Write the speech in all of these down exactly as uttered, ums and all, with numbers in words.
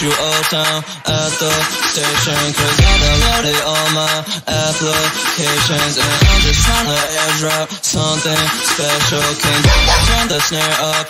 you Old Town at the station, cause I downloaded all my applications, and I'm just trying to airdrop something special. Can you turn the snare up?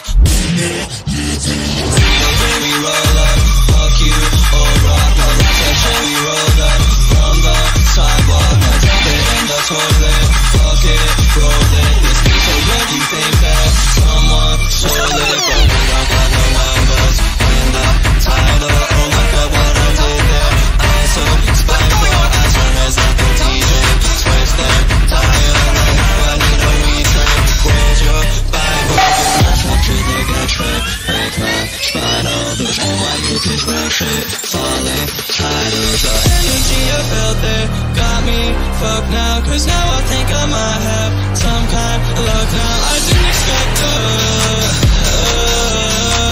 So baby roll up, fuck you, old rock. Now that's that shit we rolled up from the sidewalk. Now drop it in the toilet, fuck it, roll it. This beat so good you think that someone stole it, but we don't got no numbers in the title. Oh my god, what I did there, I'm so spiteful. I turn as like a D J, twist and tire. Right now I need a retrain. Where's your Bible? Get my country, they got tripped. Break my spinal, bitch, oh my bitch, red shit. Falling titles, the energy I felt there got me fucked now, cause now I think I might have some kind of luck now. I didn't expect uh, uh,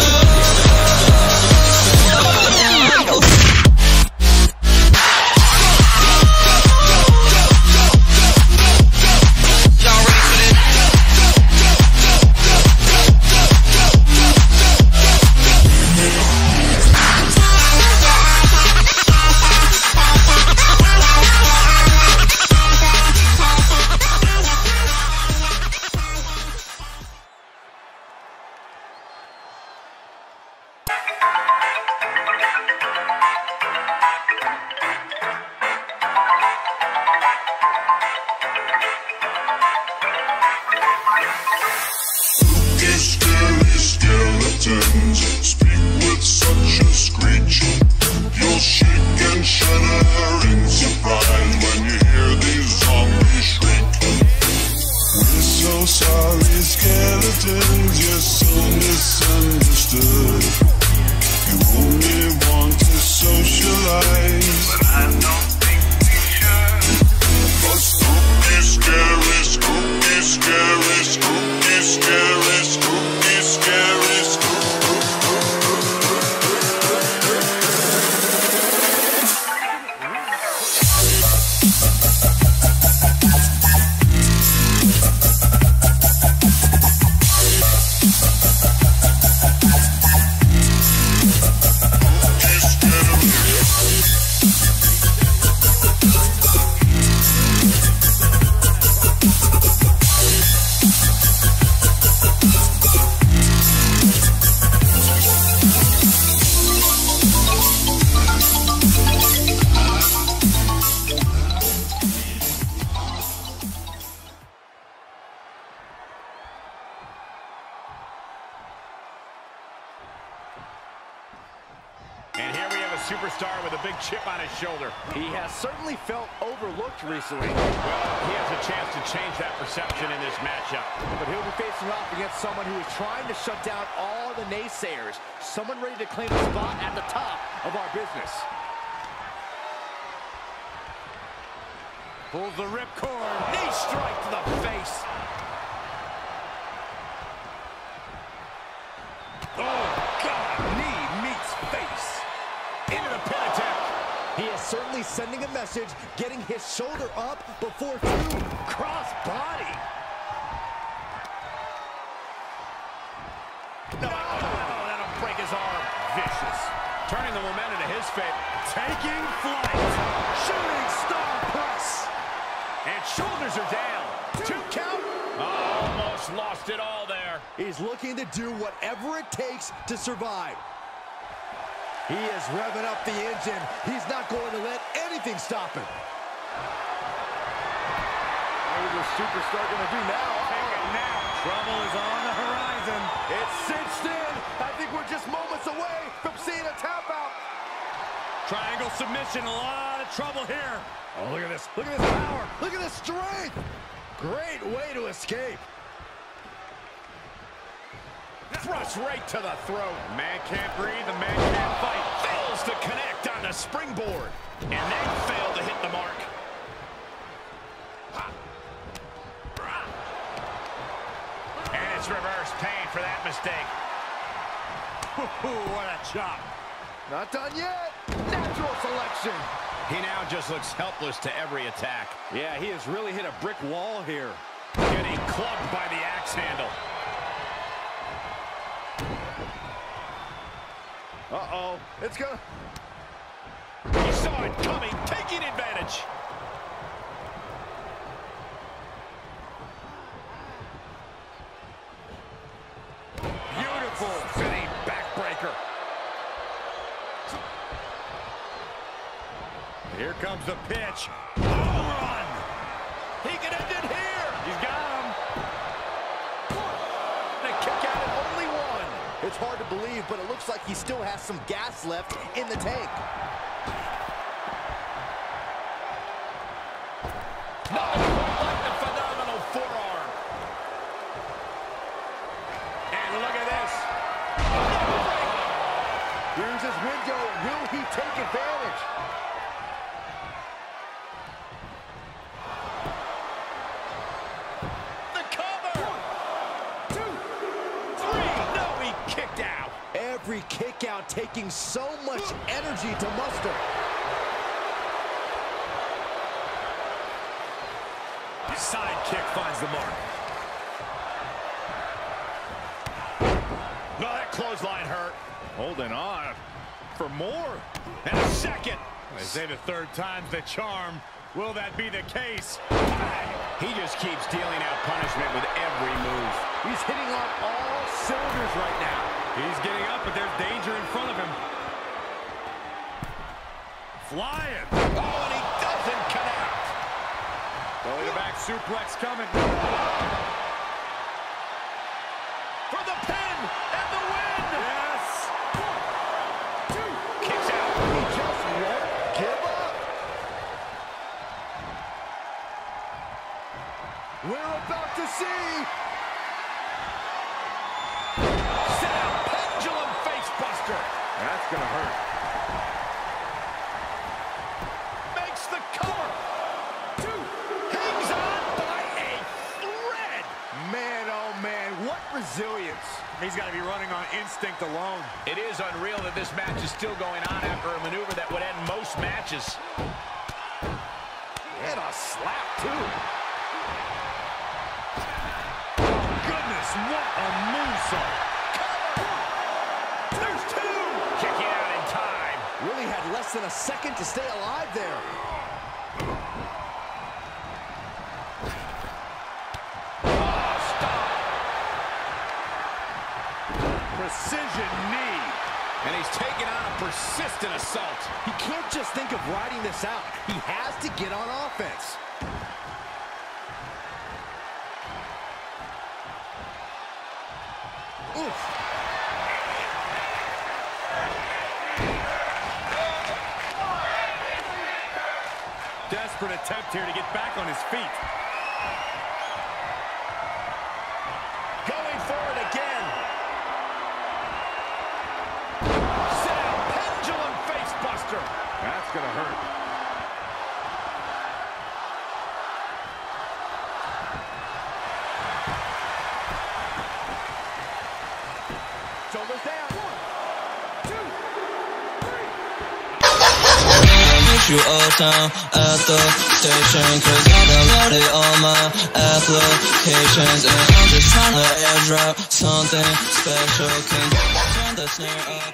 superstar with a big chip on his shoulder. He has certainly felt overlooked recently. Well, he has a chance to change that perception in this matchup. But he'll be facing off against someone who is trying to shut down all the naysayers. Someone ready to claim a spot at the top of our business. Pulls the ripcord. Knee strike to the face. Oh, God. Knee meets face. Into the pin attempt. He is certainly sending a message, getting his shoulder up before two. Cross body. No, oh, that'll break his arm. Vicious. Turning the momentum to his favor. Taking flight. Shooting star press. And shoulders are down. Two count. Almost lost it all there. He's looking to do whatever it takes to survive. He is revving up the engine. He's not going to let anything stop him. What is the superstar going to do now? Take it now. Trouble is on the horizon. It's cinched in. I think we're just moments away from seeing a tap out. Triangle submission. A lot of trouble here. Oh, look at this. Look at this power. Look at this strength. Great way to escape. Thrust right to the throat. Man can't breathe, the man can't fight. Fails to connect on the springboard. And they fail to hit the mark. And it's reverse pain for that mistake. What a chop. Not done yet. Natural selection. He now just looks helpless to every attack. Yeah, he has really hit a brick wall here. Getting clubbed by the axe handle. Uh-oh. It's gonna... He saw it coming, taking advantage. Beautiful spinning backbreaker. Here comes the pitch. Home run. He can end it here. He's got him. And a kick out at only one. It's hard to believe, but it looks like he still has some gas left in the tank. No, what a phenomenal forearm. And look at this. Here's his window. Will he take advantage? The cover. One, two, three. No, he kicked out. Every kick out taking so much energy to muster. Side kick finds the mark. No, that clothesline hurt. Holding on for more. And a second. They say the third time's the charm. Will that be the case? He just keeps dealing out punishment with every move. He's hitting on all cylinders right now. He's getting up, but there's danger in front of him. Flying. Oh, and he doesn't connect. Belly to back suplex coming. For the pin and the win. Yes. One, two. Kicks out. He just won't give up. We're about to see. Set out pendulum face buster. That's gonna hurt. Makes the cover. Two. Hangs on by a thread. Man, oh man, what resilience. He's got to be running on instinct alone. It is unreal that this match is still going on after a maneuver that would end most matches. And a slap, too. Goodness, what a moonsault. There's two. Kicking out in time. Really had less than a second to stay alive there. Oh, stop. Precision knee. And he's taking on a persistent assault. He can't just think of riding this out. He has to get on offense. Oof. Desperate attempt here to get back on his feet. Going for it again. Set out pendulum face buster. That's gonna hurt. Shoulders down. One, two, three. I miss you all time at the station, cause I downloaded all my applications, and I'm just trying to airdrop something special. Can you turn the snare up?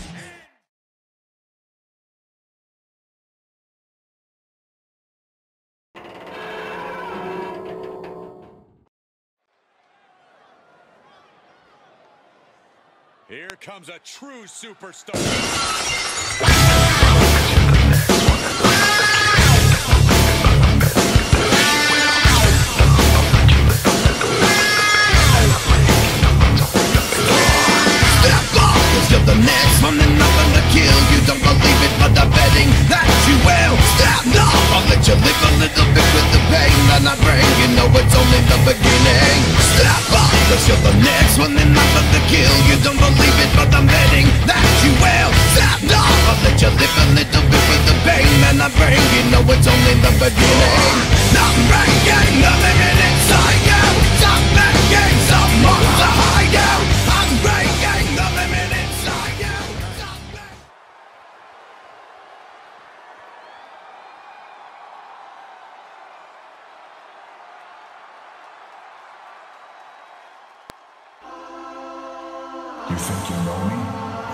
Here comes a true superstar. You're the next one, and I'm gonna kill you. Don't believe it, but I'm betting that you will. Stop now, I'll let you live a little bit with the pain that I bring. You know it's only the beginning. Stop by, cause you're the next one, and I'm gonna kill you. Don't believe it, but I'm betting that you will. Stop now, I'll let you live a little bit with the pain that I bring. You know it's only the beginning. I'm breaking the limit inside you. Stop making someone to hide you. I'm breaking the limit inside you. Stop making... You think you know me?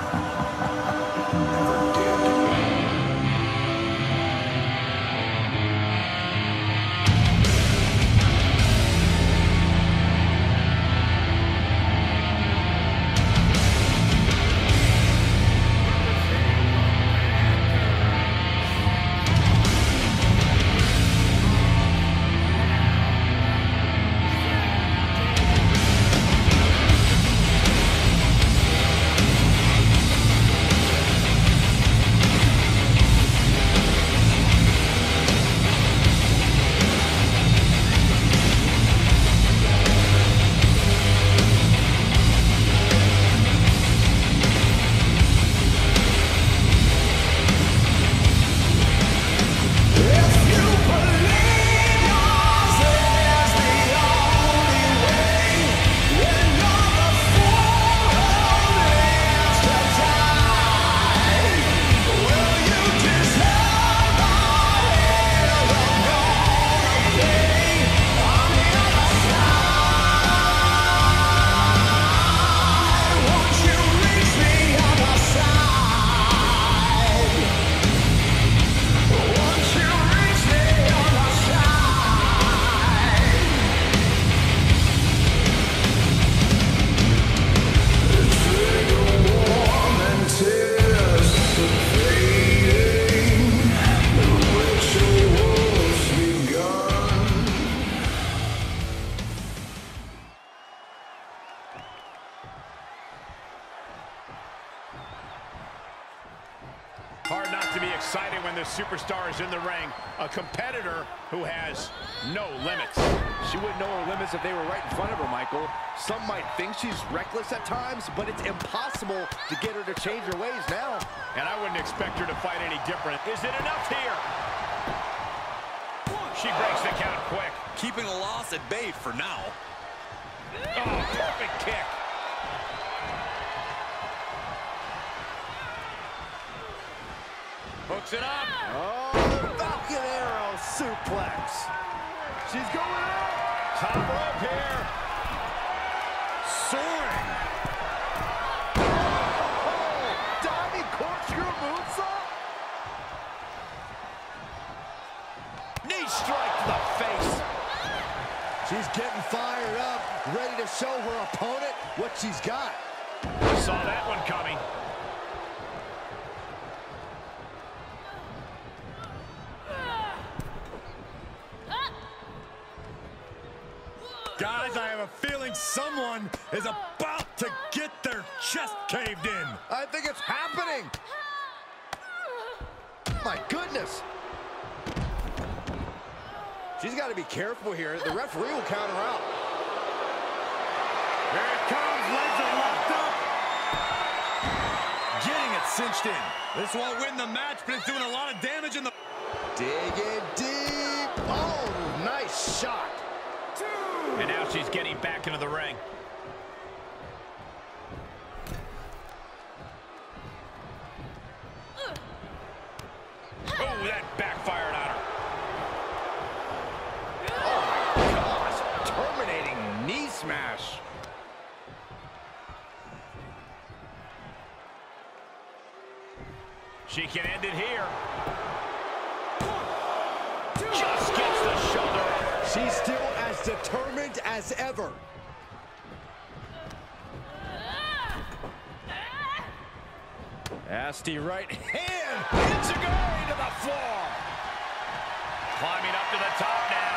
Hard not to be excited when the superstar is in the ring. A competitor who has no limits. She wouldn't know her limits if they were right in front of her, Michael. Some might think she's reckless at times, but it's impossible to get her to change her ways now. And I wouldn't expect her to fight any different. Is it enough here? She breaks the count quick. Keeping a loss at bay for now. Oh, perfect kick. Hooks it up. Oh, Falcon Arrow suplex. She's going up. Top rope here. Soaring. Oh, diving corkscrew moonsault. Knee strike to the face. She's getting fired up, ready to show her opponent what she's got. Saw that one coming. Guys, I have a feeling someone is about to get their chest caved in. I think it's happening. My goodness. She's got to be careful here. The referee will count her out. Here it comes. Legs are locked up. Getting it cinched in. This won't win the match, but it's doing a lot of damage in the... Digging deep. Oh, nice shot. And now she's getting back into the ring. Oh, that backfired on her. Oh, my gosh. Terminating knee smash. She can end it here. Just gets the shoulder up. She's still as determined as ever. Nasty right hand. Enziguri to the floor. Climbing up to the top now.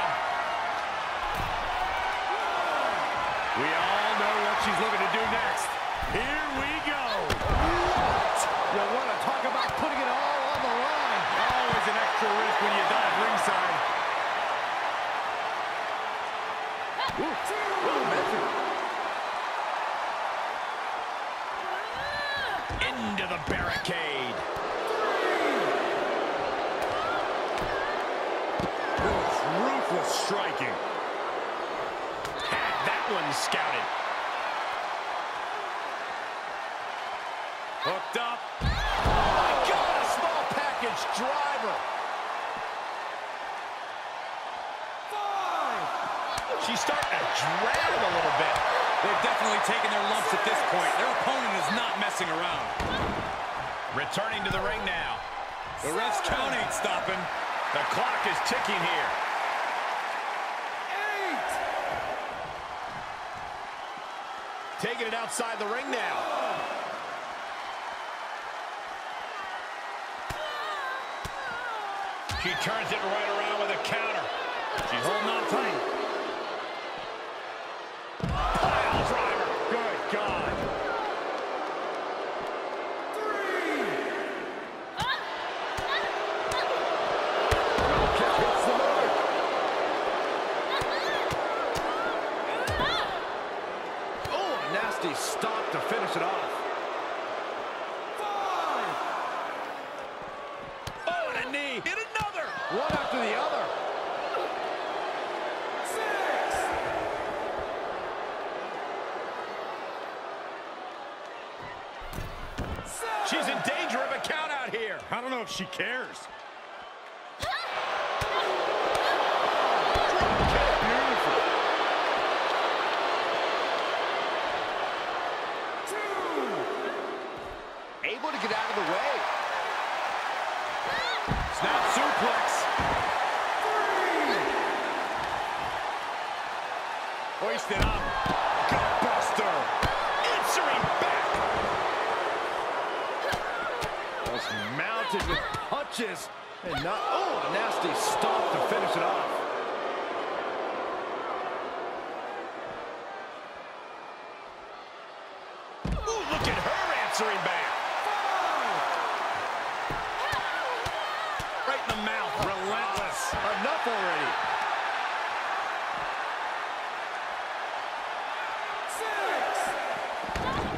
We all know what she's looking to do next. Here we go. What? You want to talk about putting it all on the line. Always an extra risk when you dive ringside. Into the barricade. Ruthless striking. Had that one scouted. Hooked up. Oh my God, a small package driver. Five. She's starting to drag a little bit. They've definitely taken their lumps at this point. Their opponent is not messing around. Returning to the ring now. The ref's count ain't stopping. The clock is ticking here. Eight. Taking it outside the ring now. She turns it right around with a counter. She's holding on tight. Pile driver. Good God. Three. Kick hits the mark. Oh, a nasty stop to finish it off. Five. Oh, and a knee. Hit another. One after the other. Six. Seven. She's in danger of a count out here. I don't know if she cares. Able to get out of the way. Snap suplex. Hoisted up. Gutbuster. Answering back. Was mounted with punches. And not, oh, a nasty stop to finish it off. Ooh, look at her answering back. Right in the mouth. Relentless. Enough already. Six.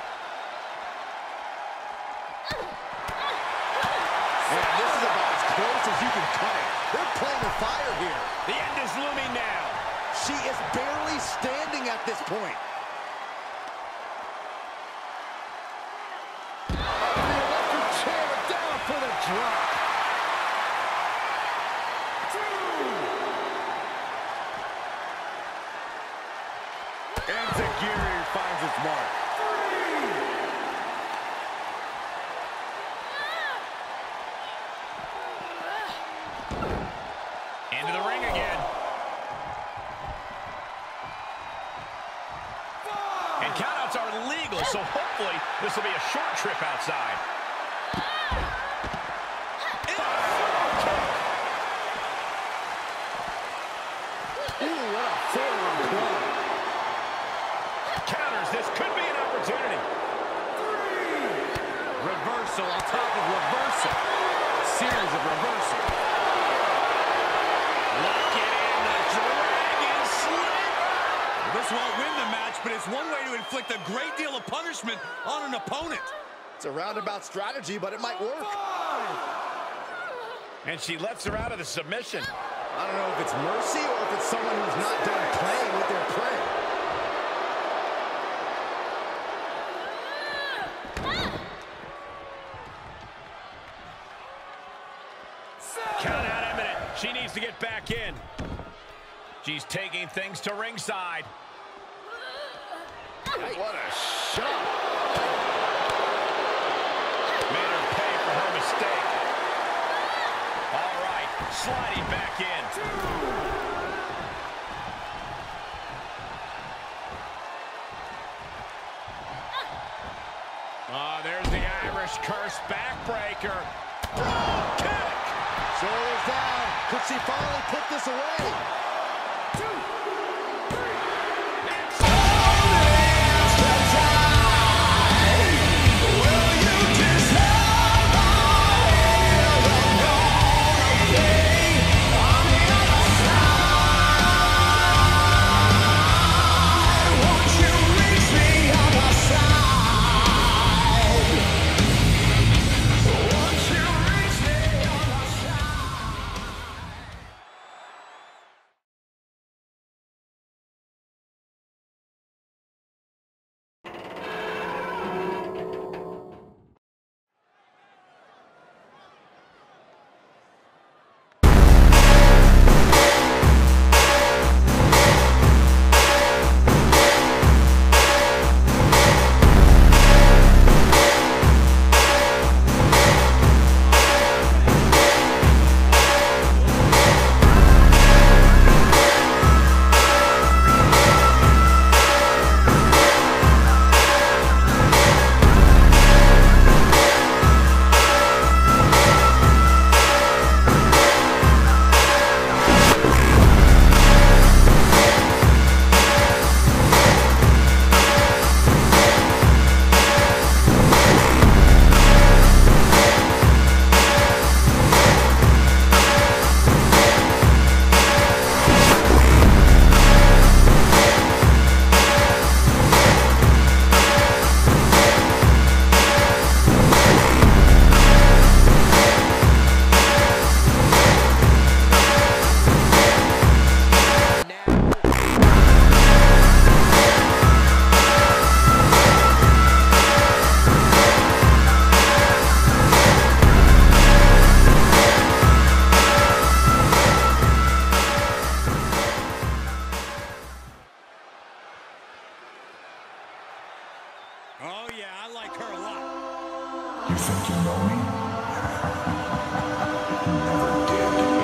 Man, this is about as close as you can cut it. They're playing with fire here. The end is looming now. She is barely standing at this point. The electric chair down for the drop. Enziguri finds its mark. Into the ring again. And countouts are legal, so hopefully this will be a short trip outside. Ooh, what a forward play. Counters, this could be an opportunity. Reversal on top of reversal. Series of reversal. Lock it in, the dragon slam. This won't win the match, but it's one way to inflict a great deal of punishment on an opponent. It's a roundabout strategy, but it might work. And she lets her out of the submission. I don't know if it's mercy or if it's someone who's not done playing with their prey. Count out imminent. She needs to get back in. She's taking things to ringside. What a shot. Made her pay for her mistake. All right, sliding back in. Oh, there's the Irish curse backbreaker. Kick! Shoulders down. Could she finally put this away? Oh, yeah, I like her a lot. You think you know me? Never did.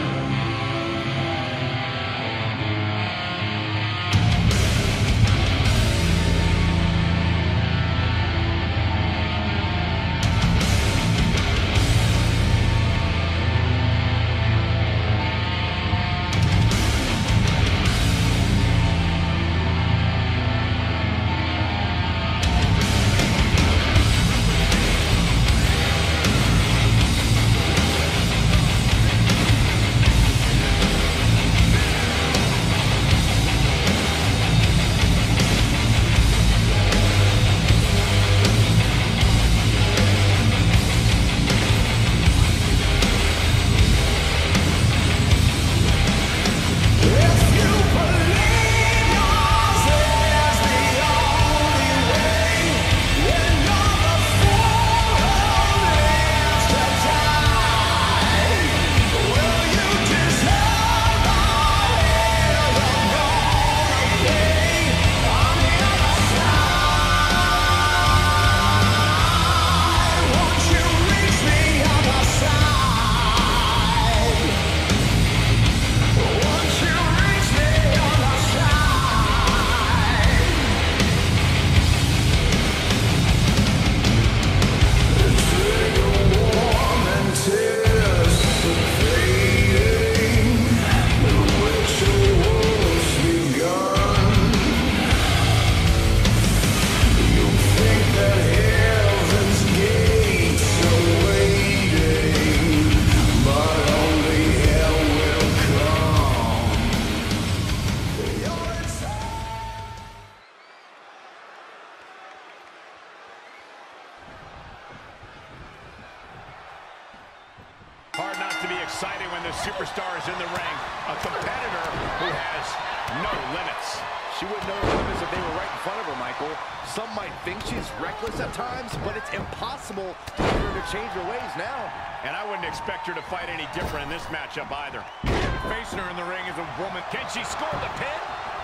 Hard not to be excited when the superstar is in the ring. A competitor who has no limits. She wouldn't know her limits if they were right in front of her, Michael. Some might think she's reckless at times, but it's impossible to get her to change her ways now. And I wouldn't expect her to fight any different in this matchup either. Facing her in the ring is a woman. Can she score the pin?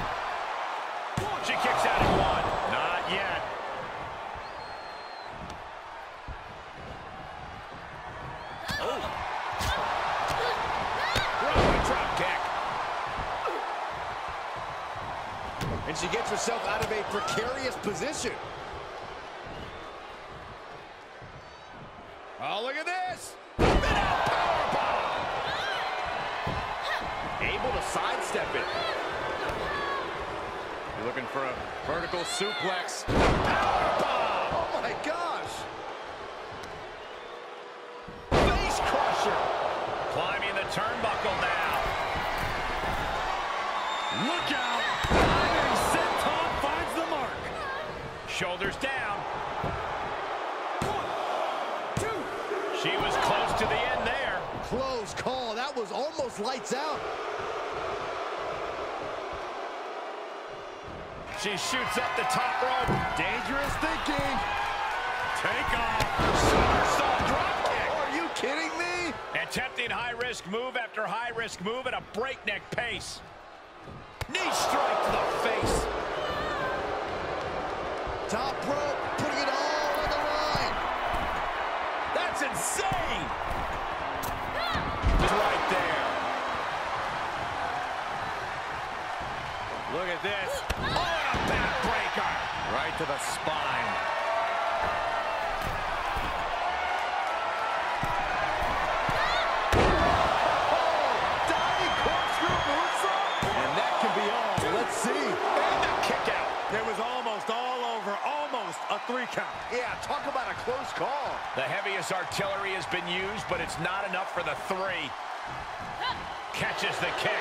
She kicks out at one. Not yet. Oh. Running drop kick. And she gets herself out of a precarious position. Oh, look at this. Powerbomb. Able to sidestep it. You're looking for a vertical suplex. Powerbomb. Oh my gosh. Face crusher. Climbing the turnbuckle now. Look out! Iron Senton finds the mark. Shoulders down. One, two. She was close to the end there. Close call. That was almost lights out. She shoots up the top rope. Dangerous thinking. Take off. Somersault drop kick. Are you kidding me? Attempting high-risk move after high-risk move at a breakneck pace. Knee strike to the face. Top rope, putting it all on the line. That's insane. Right there. Look at this. Oh, a backbreaker. Right to the spine. Diving corkscrew moonsault. And that can be all. Let's see. And the kick out. It was almost all over. Almost a three count. Yeah, talk about a close call. The heaviest artillery has been used, but it's not enough for the three. Catches the kick.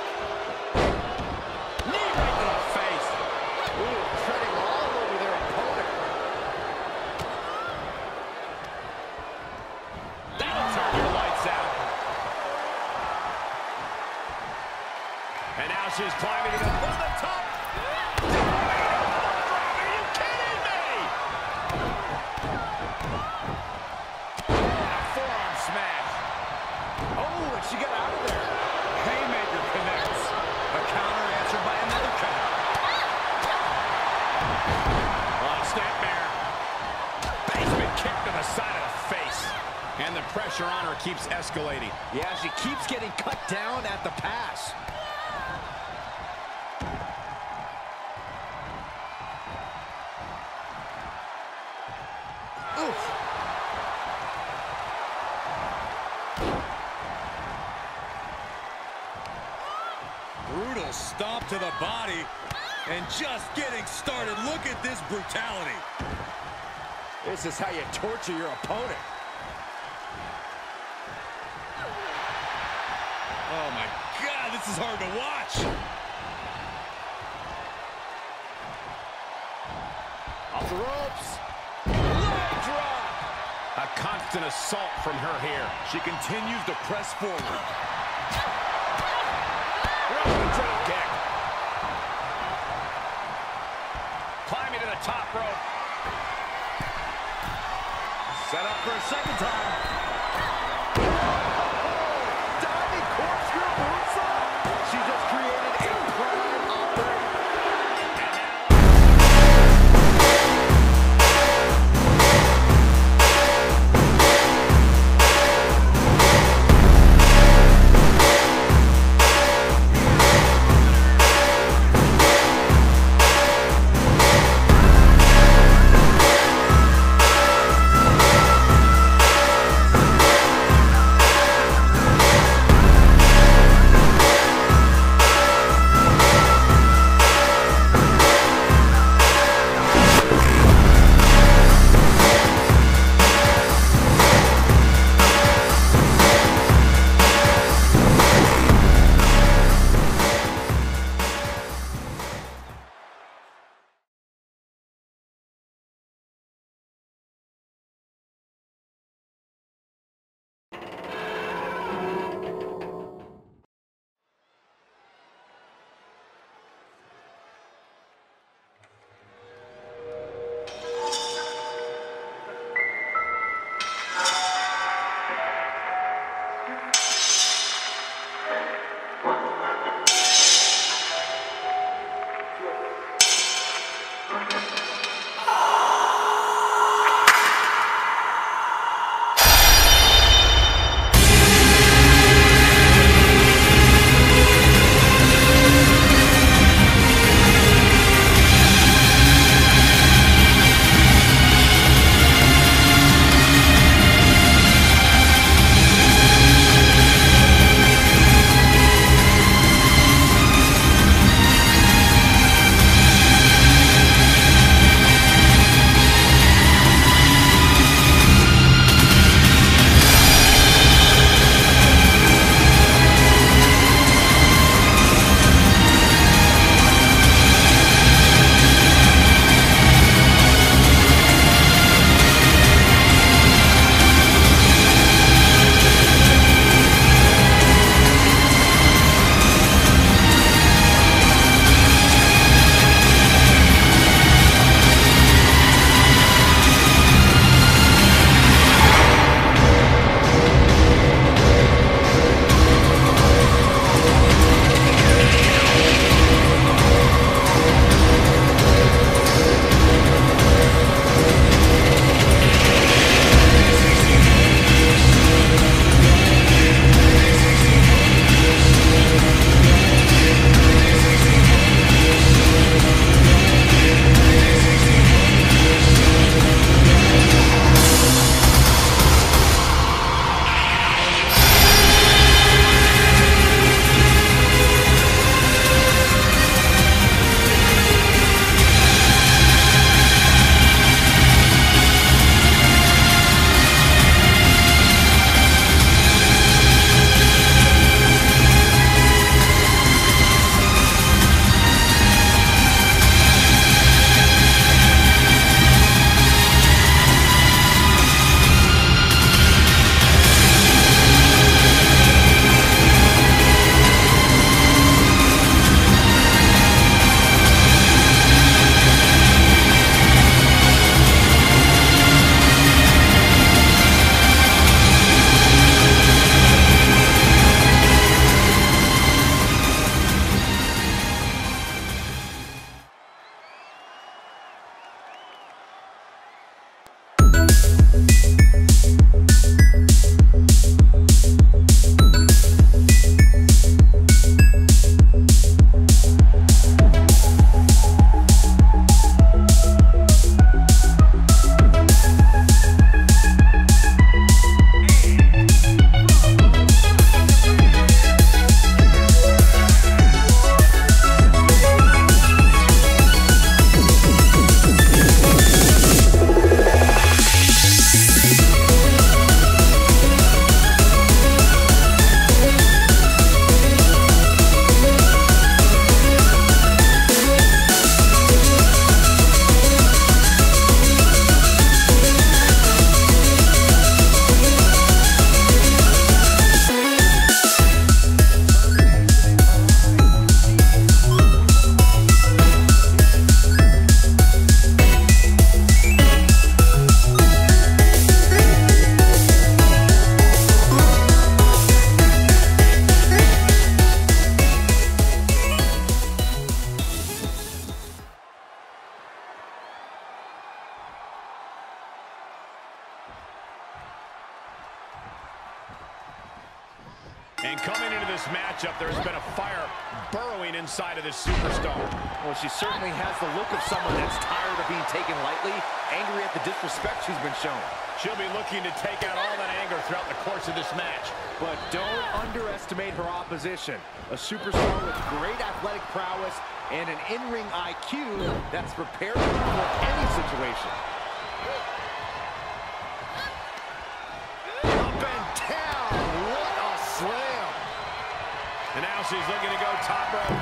Knee right to the face. Ooh, treading all over their opponent. That'll turn your lights out. And now she's climbing to the, to the top. Are you kidding me? A forearm smash. Oh, and she got out of there. Haymaker connects. pressure on her keeps escalating. Yeah, she keeps getting cut down at the pass. Oof. Brutal stomp to the body, and just getting started. Look at this brutality. This is how you torture your opponent. Oh my God, this is hard to watch. Off the ropes. Leg drop. A constant assault from her here. She continues to press forward. Rolling drop kick. Climbing to the top rope. Set up for a second time. Diving corkscrew moonsault. She just created a prime operator. And coming into this matchup, there's been a fire burrowing inside of this superstar. Well, she certainly has the look of someone that's tired of being taken lightly, angry at the disrespect she's been shown. She'll be looking to take out all that anger throughout the course of this match. But don't underestimate her opposition. A superstar with great athletic prowess and an in-ring I Q that's prepared for any situation. Up and down, what a slam. And now she's looking to go top rope.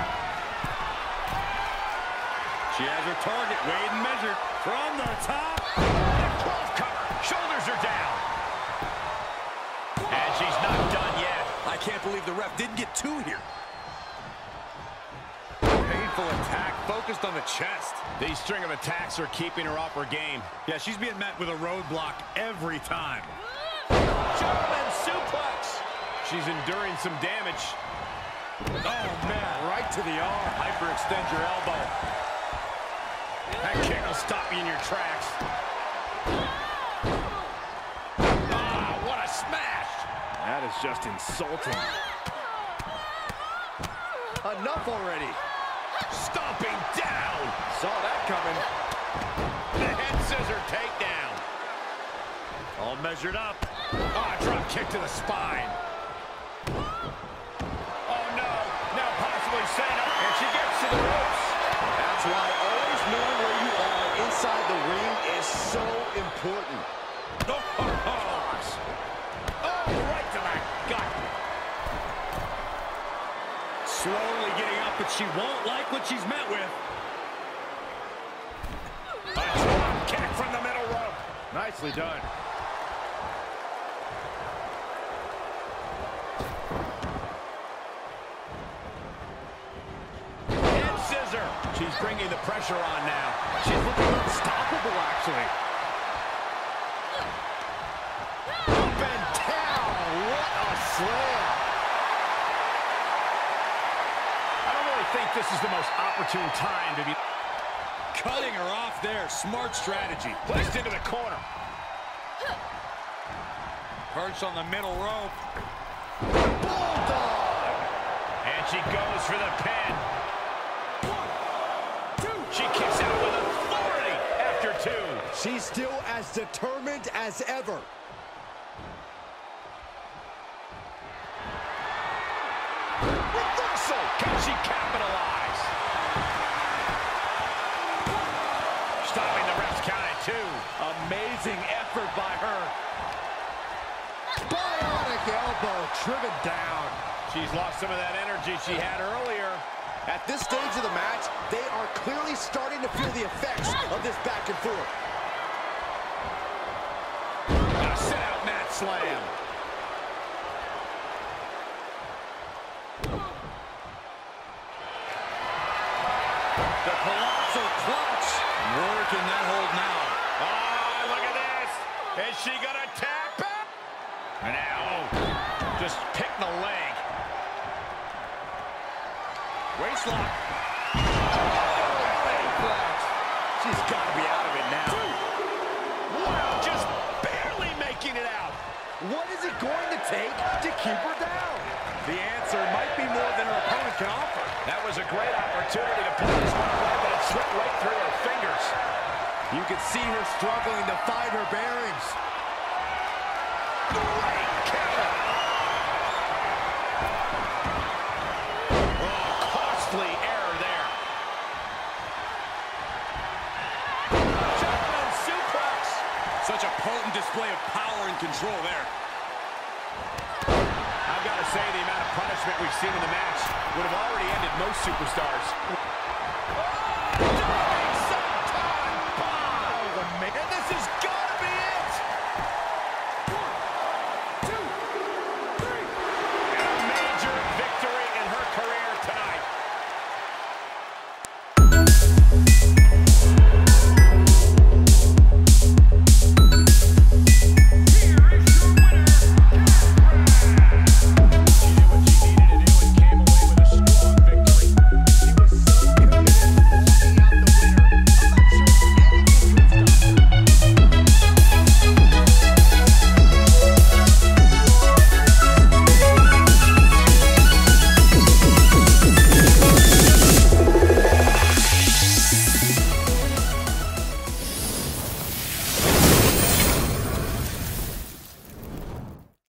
She has her target, weighed and measured from the top. twelve cover, shoulders are down. And she's not done yet. I can't believe the ref didn't get two here. Painful attack focused on the chest. These string of attacks are keeping her off her game. Yeah, she's being met with a roadblock every time. German suplex. She's enduring some damage. Oh, man, right to the arm. Hyperextend your elbow. That kick will stop you in your tracks. Ah, what a smash. That is just insulting. Enough already. Stomping down. Saw that coming. The head scissor takedown. All measured up. Ah, drop kick to the spine. Oh, no. Now possibly setting up. And she gets to the ropes. That's why always knowing where you are inside the ring is so important. Oh, oh, oh. Oh, right to the gut. Slowly getting up, but she won't like what she's met with. A drop kick from the middle rope. Nicely done. Head scissor. She's bringing the pressure on now. She's looking unstoppable, actually. Up and down. What a slam. I don't really think this is the most opportune time to be Cutting her off there. Smart strategy. placed into the corner. Perched on the middle rope. Bulldog. And she goes for the pin. One, two. She kicks out with authority after two. She's still as determined as ever. Reversal. Can she capitalize? Stopping the ref's count at two. Amazing effort by her. Bionic elbow driven down. She's lost some of that energy she had earlier. At this stage of the match, they are clearly starting to feel the effects of this back and forth. A sit-out mat slam. The colossal clutch. Working that hold now. Oh, look at this. Is she gonna tap it? And now, just pick the leg. Waistlock. She's got to be out of it now. Wow, just barely making it out. What is it going to take to keep her down? The answer might be more than her opponent can offer. That was a great opportunity to pull this one away, but it slipped right through her fingers. You can see her struggling to find her bearings. Great counter. Oh, costly error there. German suplex. Such a potent display of power and control there. I've got to say, the amount of punishment we've seen in the match would have already ended most superstars.